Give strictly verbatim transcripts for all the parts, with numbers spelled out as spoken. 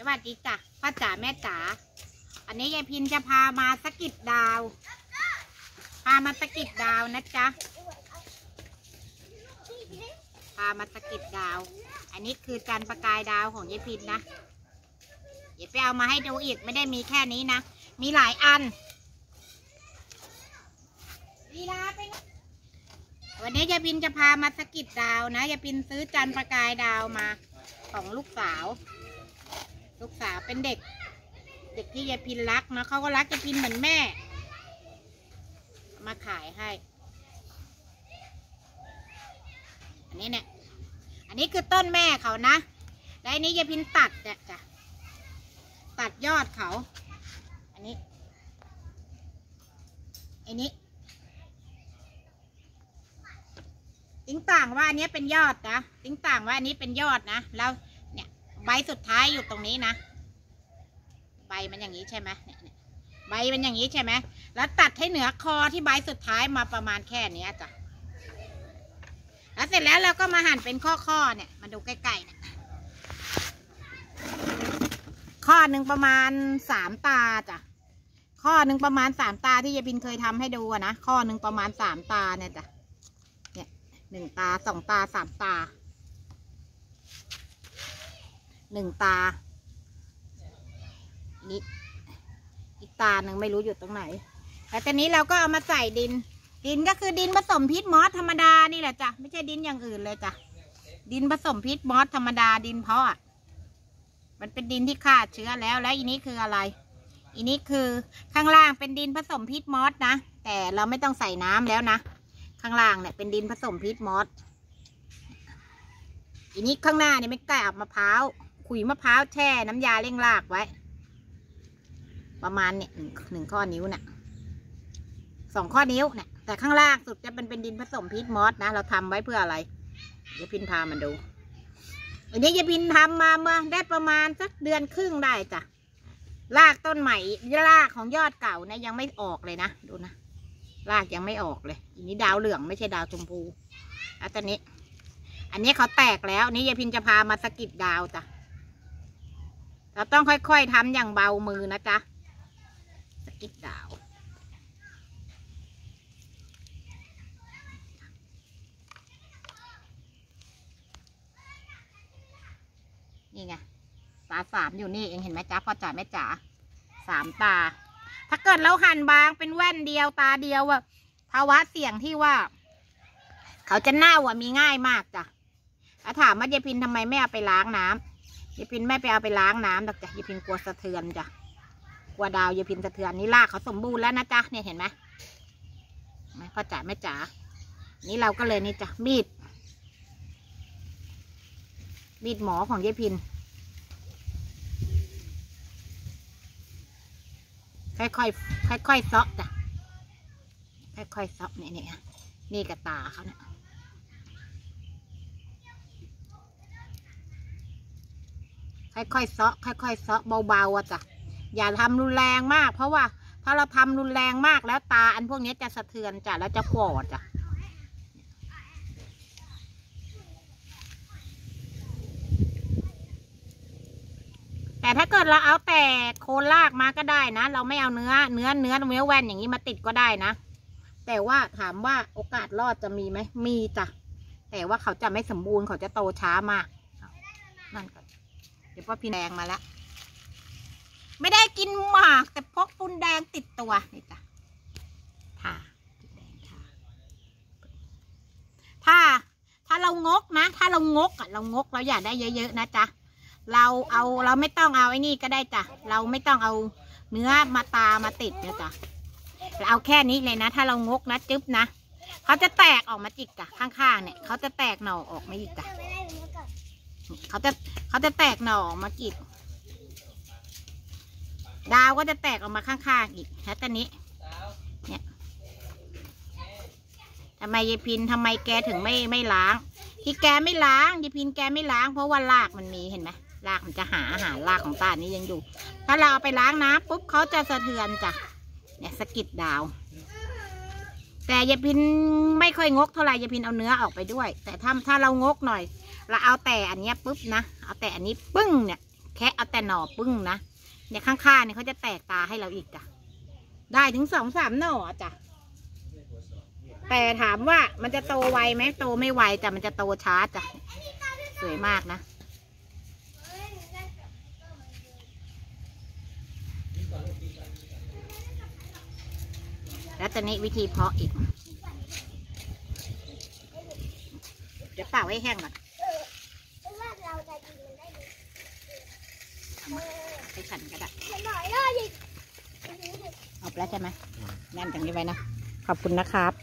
วัสดีจ้ะพ่อจ๋าแม่จ๋าอันนี้ยายพินจะพามาสกิดดาวพามาสกิดดาวนะจ๊ะพามาสกิดดาวอันนี้คือจันทร์ประกายดาวของยายพินนะเดี๋ยวไปเอามาให้ดูอีกไม่ได้มีแค่นี้นะมีหลายอันลีลาไปวันนี้ยายพินจะพามาสกิดดาวนะยายพินซื้อจันทร์ประกายดาวมาของลูกสาวลูกสาวเป็นเด็กเด็กที่ยายพินรักนะเขาก็รักยายพินเหมือนแม่มาขายให้อันนี้เนี่ยอันนี้คือต้นแม่เขานะแล้วอันนี้ยายพินตัดเนี่ยจ้ะตัดยอดเขาอันนี้อันนี้ติ้งต่างว่าอันนี้เป็นยอดนะติ้งต่างว่าอันนี้เป็นยอดนะแล้วเนี่ยใบสุดท้ายอยู่ตรงนี้นะใบมันอย่างนี้ใช่ไหมเนี่ยใบมันอย่างนี้ใช่ไหมแล้วตัดให้เหนือคอที่ใบสุดท้ายมาประมาณแค่นี้จ้ะแล้วเสร็จแล้วเราก็มาหั่นเป็นข้อๆเนี่ยมาดูใกล้ๆเนี่ยข้อหนึ่งประมาณสามตาจ้ะข้อหนึ่งประมาณสามตาที่ยายพินเคยทำให้ดูนะข้อหนึ่งประมาณสามตาเนี่ยจ้ะเนี่ยหนึ่งตาสองตาสามตาหนึ่งตานี่อีกตาหนึ่งไม่รู้อยู่ตรงไหนแล้วตอนนี้เราก็เอามาใส่ดินดินก็คือดินผสมพิษมอสธรรมดานี่แหละจ้ะไม่ใช่ดินอย่างอื่นเลยจ้ะดินผสมพิษมอสธรรมดาดินเพาะมันเป็นดินที่ฆ่าเชื้อแล้วแล้วอีนี้คืออะไรอีนี้คือข้างล่างเป็นดินผสมพิษมอสนะแต่เราไม่ต้องใส่น้ำแล้วนะข้างล่างเนี่ยเป็นดินผสมพิษมอสอีนี้ข้างหน้าเนี่ยไม่กล้าอับมะพร้าวขุยมะพร้าวแช่น้ำยาเร่งรากไว้ประมาณเนี่ยหนึ่งหนึ่งข้อนิ้วเนี่ยสองข้อนิ้วเนี่ยแต่ข้างล่างสุดจะเป็นเป็นดินผสมพิษมอสนะเราทำไว้เพื่ออะไรยายพินพามาดูอันนี้ยายพินทำมาเมื่อได้ประมาณสักเดือนครึ่งได้จ้ะรากต้นใหม่รากของยอดเก่าเนี่ยยังไม่ออกเลยนะดูนะรากยังไม่ออกเลยอันนี้ดาวเหลืองไม่ใช่ดาวชมพูแล้วตอนนี้อันนี้เขาแตกแล้วนี่ยายพินจะพามาสกิดดาวจ้ะเราต้องค่อยๆทำอย่างเบามือนะจ๊ะสกิดดาวนี่ไงตาสามอยู่นี่เองเห็นไหมจ๊ะพ่อจ๋าแม่จ๋าสามตาถ้าเกิดเราหั่นบางเป็นแว่นเดียวตาเดียวอะภาวะเสี่ยงที่ว่าเขาจะเน่าอะมีง่ายมากจ้ะแล้วถามว่ายายพินทำไมไม่เอาไปล้างน้ำยายพินไม่ไปเอาไปล้างน้ำหรอกจ้ะยายพินกลัวสะเทือนจ้ะกลัวดาวยายพินสะเทือนนี่รากเขาสมบูรณ์แล้วนะจ๊ะเนี่ยเห็นไหมพ่อจ๋าแม่จ๋านี่เราก็เลยนี่จ้ะมีดมีดหมอของยายพินค่อยๆค่อยๆเซาะจ้ะค่อยๆเซาะเนี่ยเนี่ยนี่กระตาเขาเนี่ยค่อยๆเซาะค่อยๆเซาะเบาๆอ่ะจ้ะอย่าทำรุนแรงมากเพราะว่าถ้าเราทำรุนแรงมากแล้วตาอันพวกนี้จะสะเทือนจ้ะแล้วจะปวดจ้ะแต่ถ้าเกิดเราเอาแต่โคนรากมาก็ได้นะเราไม่เอาเนื้อเนื้อเนื้อเนื้อแว่นอย่างนี้มาติดก็ได้นะแต่ว่าถามว่าโอกาสรอดจะมีไหมมีจ้ะแต่ว่าเขาจะไม่สมบูรณ์เขาจะโตช้ามากนั่นก่อนเดี๋ยวพ่อพี่แดงมาแล้วไม่ได้กินหมากแต่พกปุนแดงติดตัวนี่จ้ะทาแดงทาถ้าถ้าเรางกนะถ้าเรางกอ่ะเรางกเราอยากได้เยอะๆนะจ๊ะเราเอาเราไม่ต้องเอาไอ้นี่ก็ได้จ้ะเราไม่ต้องเอาเนื้อมาตามาติดเนี่ยจ้ะเราเอาแค่นี้เลยนะถ้าเรางกนะจึ๊บนะเขาจะแตกออกมาจิกจ้ะข้างๆเนี่ยเขาจะแตกหน่อออกมาอีกจ้ะเขาจะเขาจะแตกหน่อออกมาจิกดาวก็จะแตกออกมาข้างๆอีกแล้วตอนนี้เนี่ยทำไมยายพินทำไมแกถึงไม่ไม่ล้างที่แกไม่ล้างยายพินแกไม่ล้างเพราะว่ารากมันมีเห็นไหมรากมันจะหาอาหารรากของตานี้ยังอยู่ถ้าเราเอาไปล้างน้ำปุ๊บเขาจะสะเทือนจ้ะเนี่ยสกิดดาวแต่ยายพินไม่ค่อยงกเท่าไหร่ยายพินเอาเนื้อออกไปด้วยแต่ถ้าถ้าเรางกหน่อยเราเอาแต่อันนี้ปุ๊บนะเอาแต่อันนี้ปึ้งเนี่ยแค่เอาแต่หน่อปึ้งนะเนี่ยข้างๆเนี่ยเขาจะแตกตาให้เราอีกจ้ะได้ถึงสองสามหน่อจ้ะแต่ถามว่ามันจะโตไวไหมโตไม่ไวแต่มันจะโตช้าจ้ะสวยมากนะแล้วตอนนี้วิธีเพาะอีกเดี๋ยวเป่าให้แห้งก่อนไปฉันก็ได้เอาไปแล้วใช่ไหมงั้นอย่างนี้ไว้นะขอบคุณนะครับ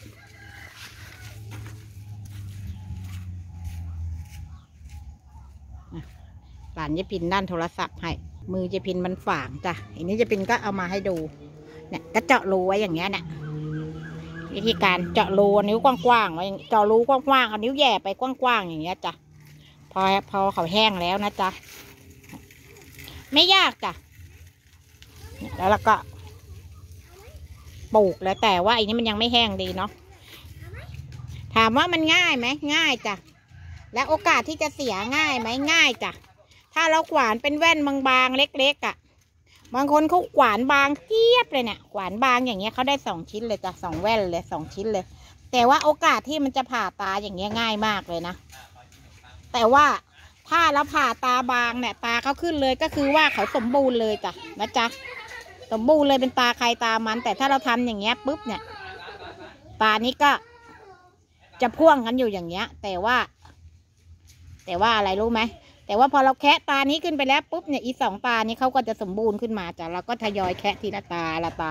หลานยายพินด้านโทรศัพท์ให้มือยายพินมันฝางจ้ะอันนี้ยายพินก็เอามาให้ดูเนี่ยก็เจาะรูไว้อย่างเงี้ยเนี่ยวิธีการเจาะรูนิ้วกว้างๆไว้เจาะรูกว้างๆเอานิ้วแย่ไปกว้างๆอย่างเงี้ยจ้ะพอพอเขาแห้งแล้วนะจ๊ะไม่ยากจ้ะแล้วเราก็ปลูกแล้วแต่ว่าอันนี้มันยังไม่แห้งดีเนาะถามว่ามันง่ายไหมง่ายจ้ะและโอกาสที่จะเสียง่ายไหมง่ายจ้ะถ้าเราขวานเป็นแว่นบางๆเล็กๆอ่ะบางคนเขาขวานบางเทียบเลยเนี่ยขวานบางอย่างเงี้ยเขาได้สองชิ้นเลยจ้ะสองแว่นเลยสองชิ้นเลยแต่ว่าโอกาสที่มันจะผ่าตาอย่างเงี้ยง่ายมากเลยนะแต่ว่าถ้าเราผ่าตาบางเนี่ยตาเขาขึ้นเลยก็คือว่าเขาสมบูรณ์เลยจ้ะนะจ๊ะสมบูรณ์เลยเป็นตาใครตามันแต่ถ้าเราทำอย่างเงี้ยปุ๊บเนี่ยตานี้ก็จะพ่วงกันอยู่อย่างเงี้ยแต่ว่าแต่ว่าอะไรรู้ไหมแต่ว่าพอเราแคะตานี้ขึ้นไปแล้วปุ๊บเนี่ยอีสองตานี้เขาก็จะสมบูรณ์ขึ้นมาจ้ะเราก็ทยอยแคะทีละตาละตา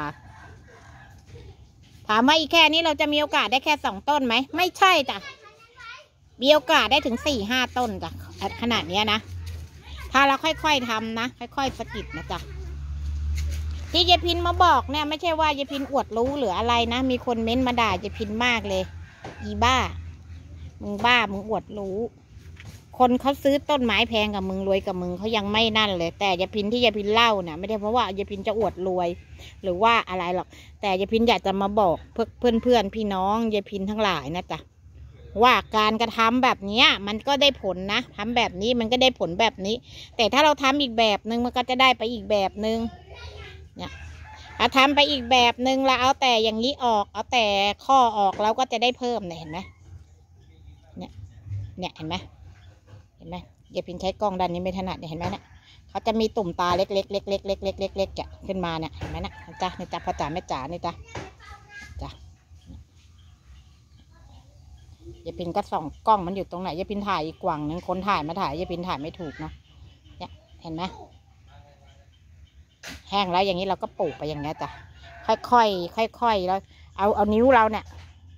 ถามว่าอีแค่นี้เราจะมีโอกาสได้แค่สองต้นไหมไม่ใช่จ้ะมีโอกาสได้ถึงสี่ห้าต้นจ้ะขนาดเนี้ยนะถ้าเราค่อยๆทำนะค่อยๆสกิดนะจ๊ะที่ยายพินมาบอกเนี่ยไม่ใช่ว่ายายพินอวดรู้หรืออะไรนะมีคนเม้นมาด่ายายพินมากเลยอีบ้ามึงบ้ามึงอวดรู้คนเขาซื้อต้นไม้แพงกับมึงรวยกับมึงเขายังไม่นั่นเลยแต่ยายพินที่ยายพินเล่าเนี่ยไม่ได้เพราะว่ายายพินจะอวดรวยหรือว่าอะไรหรอกแต่ยายพินอยากจะมาบอกเพื่อนเพื่อนเพื่อนพี่น้องยายพินทั้งหลายนะจ๊ะว่าการกระทำแบบนี้มันก็ได้ผลนะทำแบบนี้มันก็ได้ผลแบบนี้แต่ถ้าเราทำอีกแบบนึงมันก็จะได้ไปอีกแบบนึงเนี่ยถ้าทำไปอีกแบบนึงเราเอาแต่อย่างนี้ออกเอาแต่ข้อออกเราก็จะได้เพิ่มเนี่ยเห็นไหมเนี่ยเนี่ยเห็นไหมเห็นไหมยายพินใช้กล้องด้านนี้ไม่ถนัดเห็นไหมเนี่ยเขาจะมีตุ่มตาเล็กๆเล็กๆเล็กๆเล็กๆเล็กๆจะขึ้นมาเนี่ยเห็นไหมนะจ้ะนี่จ้ะพ่อจ๋าแม่จ๋านี่จ้ะจ้ะยายพินก็ส่องกล้องมันอยู่ตรงไหนยายพินถ่ายอีกกว่างหนึ่งคนถ่ายมาถ่ายยายพินถ่ายไม่ถูกเนาะเนี่ยเห็นไหมแห้งแล้วอย่างนี้เราก็ปลูกไปอย่างเงี้ยจ้ะค่อยๆค่อยๆแล้วเอาเอานิ้วเราเนี่ย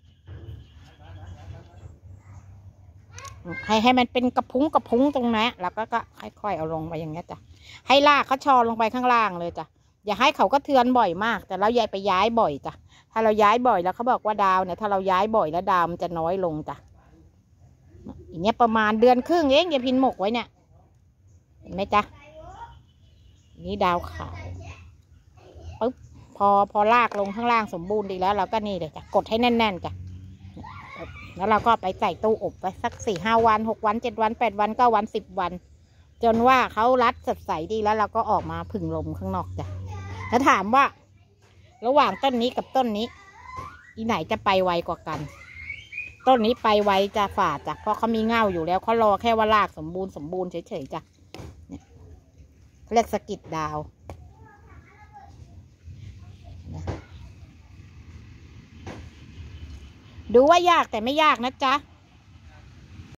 ให้ให้มันเป็นกระพุ้งกระพุ้งตรงนี้แล้วก็ก็ค่อยๆเอาลงไปอย่างเงี้ยจ้ะให้รากเขาชอลงไปข้างล่างเลยจ้ะอย่าให้เขาก็เทือนบ่อยมากแต่เราย้ายไปย้ายบ่อยจ้ะถ้าเราย้ายบ่อยแล้วเขาบอกว่าดาวเนี่ยถ้าเราย้ายบ่อยแล้วดาวมันจะน้อยลงจ้ะอย่างเงี้ยประมาณเดือนครึ่งเองยายพินหมกไว้เนี่ยเห็นไหมจ๊ะนี่ดาวขาวปุ๊บพอพอรากลงข้างล่างสมบูรณ์ดีแล้วเราก็นี่เลยจ้ะกดให้แน่นๆจ้ะแล้วเราก็ไปใส่ตู้อบไว้สักสี่ห้าวันหกวันเจ็ดวันแปดวันเก้าวันสิบวันจนว่าเขารัดสดใสดีแล้วเราก็ออกมาผึ่งลมข้างนอกจ้ะแล้วถามว่าระหว่างต้นนี้กับต้นนี้อีไหนจะไปไวกว่ากันต้นนี้ไปไวจะฝ่าจ้ะเพราะเขามีเง่าอยู่แล้วเขารอแค่ว่ารากสมบูรณ์สมบูรณ์เฉยๆจ้ะเนี่ยเรียกสกิดดาวดูว่ายากแต่ไม่ยากนะจ๊ะ